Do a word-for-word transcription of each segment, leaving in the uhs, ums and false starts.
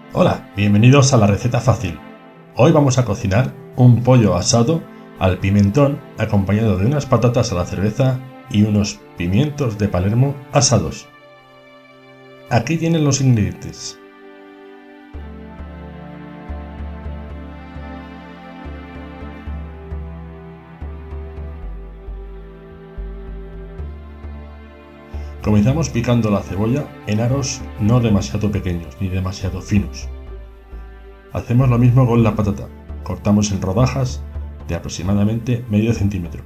Hola, bienvenidos a la receta fácil. Hoy vamos a cocinar un pollo asado al pimentón acompañado de unas patatas a la cerveza y unos pimientos de Palermo asados. Aquí tienen los ingredientes. Comenzamos picando la cebolla en aros no demasiado pequeños ni demasiado finos. Hacemos lo mismo con la patata, cortamos en rodajas de aproximadamente medio centímetro.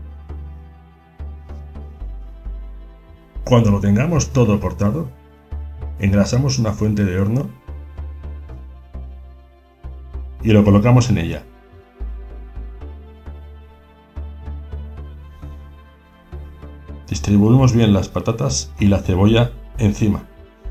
Cuando lo tengamos todo cortado, engrasamos una fuente de horno y lo colocamos en ella. Distribuimos bien las patatas y la cebolla encima.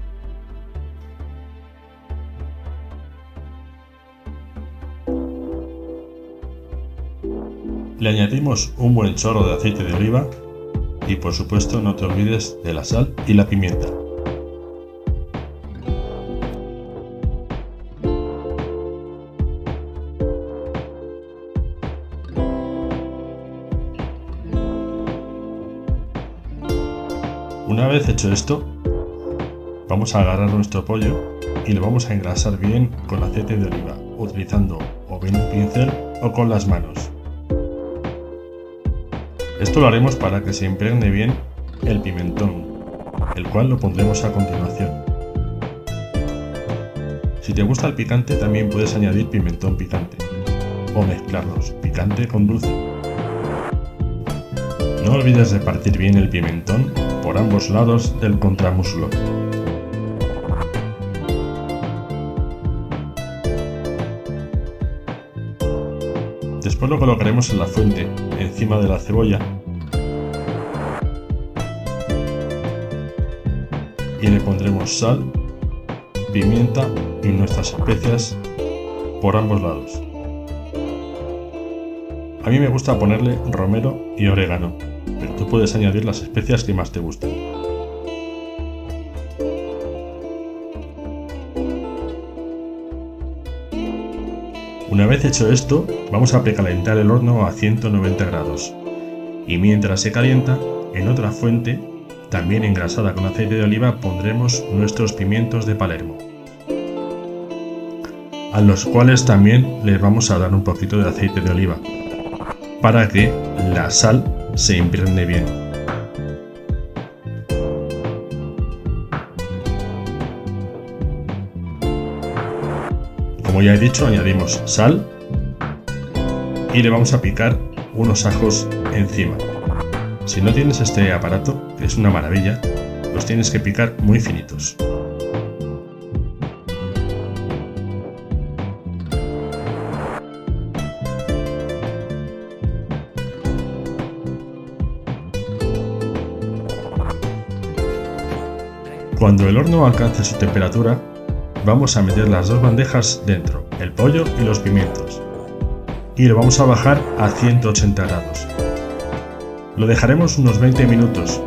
Le añadimos un buen chorro de aceite de oliva y por supuesto no te olvides de la sal y la pimienta. Una vez hecho esto, vamos a agarrar nuestro pollo y lo vamos a engrasar bien con aceite de oliva, utilizando o bien un pincel o con las manos. Esto lo haremos para que se impregne bien el pimentón, el cual lo pondremos a continuación. Si te gusta el picante, también puedes añadir pimentón picante o mezclarlos, picante con dulce. No olvides de partir bien el pimentón por ambos lados del contramuslo. Después lo colocaremos en la fuente, encima de la cebolla, y le pondremos sal, pimienta y nuestras especias por ambos lados. A mí me gusta ponerle romero y orégano, pero tú puedes añadir las especias que más te gusten. Una vez hecho esto, vamos a precalentar el horno a ciento noventa grados y mientras se calienta, en otra fuente, también engrasada con aceite de oliva, pondremos nuestros pimientos de Palermo, a los cuales también les vamos a dar un poquito de aceite de oliva para que la sal se impregne bien. Como ya he dicho, añadimos sal y le vamos a picar unos ajos encima. Si no tienes este aparato, que es una maravilla, los tienes que picar muy finitos. Cuando el horno alcance su temperatura, vamos a meter las dos bandejas dentro, el pollo y los pimientos, y lo vamos a bajar a ciento ochenta grados. Lo dejaremos unos veinte minutos.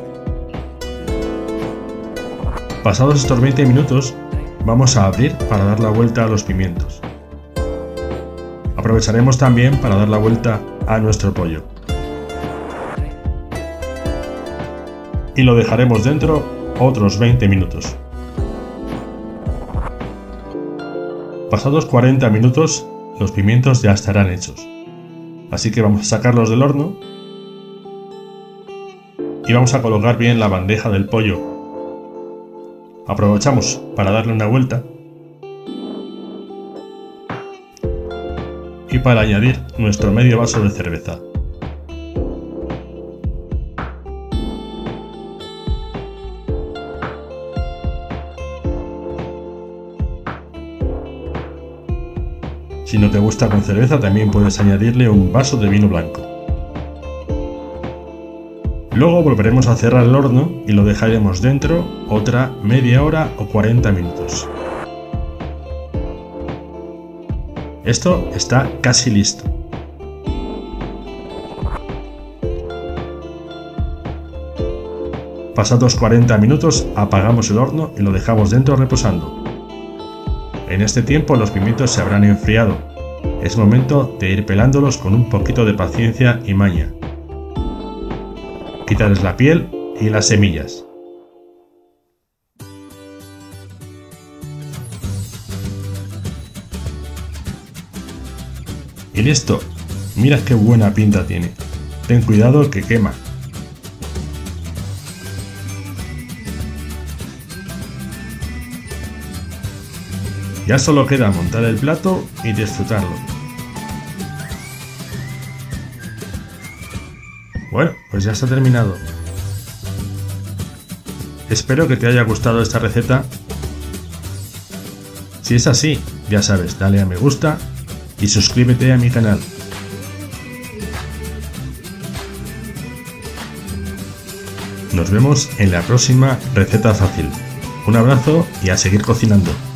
Pasados estos veinte minutos, vamos a abrir para dar la vuelta a los pimientos. Aprovecharemos también para dar la vuelta a nuestro pollo. Y lo dejaremos dentro otros veinte minutos. Pasados cuarenta minutos, los pimientos ya estarán hechos. Así que vamos a sacarlos del horno y vamos a colocar bien la bandeja del pollo. Aprovechamos para darle una vuelta y para añadir nuestro medio vaso de cerveza. Si no te gusta con cerveza, también puedes añadirle un vaso de vino blanco. Luego volveremos a cerrar el horno y lo dejaremos dentro otra media hora o cuarenta minutos. Esto está casi listo. Pasados cuarenta minutos apagamos el horno y lo dejamos dentro reposando. En este tiempo los pimientos se habrán enfriado. Es momento de ir pelándolos con un poquito de paciencia y maña. Quitarles la piel y las semillas. Y listo. Mira qué buena pinta tiene. Ten cuidado que quema. Ya solo queda montar el plato y disfrutarlo. Bueno, pues ya está terminado. Espero que te haya gustado esta receta. Si es así, ya sabes, dale a me gusta y suscríbete a mi canal. Nos vemos en la próxima receta fácil. Un abrazo y a seguir cocinando.